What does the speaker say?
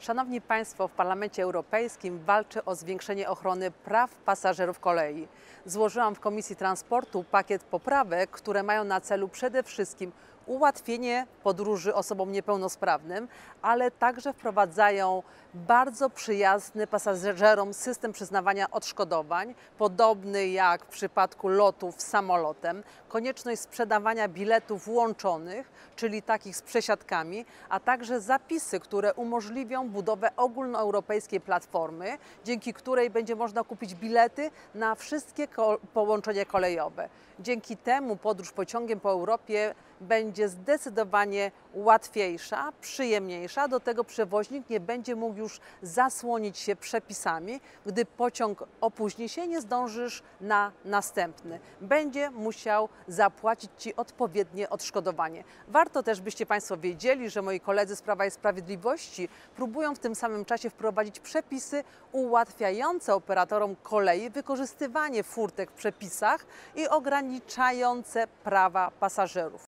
Szanowni Państwo, w Parlamencie Europejskim walczę o zwiększenie ochrony praw pasażerów kolei. Złożyłam w Komisji Transportu pakiet poprawek, które mają na celu przede wszystkim ułatwienie podróży osobom niepełnosprawnym, ale także wprowadzają bardzo przyjazny pasażerom system przyznawania odszkodowań, podobny jak w przypadku lotów samolotem, konieczność sprzedawania biletów łączonych, czyli takich z przesiadkami, a także zapisy, które umożliwią budowę ogólnoeuropejskiej platformy, dzięki której będzie można kupić bilety na wszystkie połączenia kolejowe. Dzięki temu podróż pociągiem po Europie będzie zdecydowanie łatwiejsza, przyjemniejsza. Do tego przewoźnik nie będzie mógł już zasłonić się przepisami. Gdy pociąg opóźni się, nie zdążysz na następny. Będzie musiał zapłacić Ci odpowiednie odszkodowanie. Warto też, byście Państwo wiedzieli, że moi koledzy z Prawa i Sprawiedliwości próbują w tym samym czasie wprowadzić przepisy ułatwiające operatorom kolei wykorzystywanie furtek w przepisach i ograniczające prawa pasażerów.